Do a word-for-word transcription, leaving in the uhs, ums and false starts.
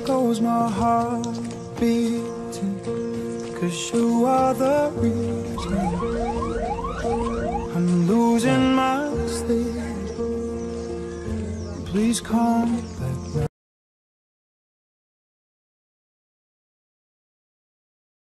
goes my heart beating, 'cause you are the reason I'm losing my sleep. Please come back now.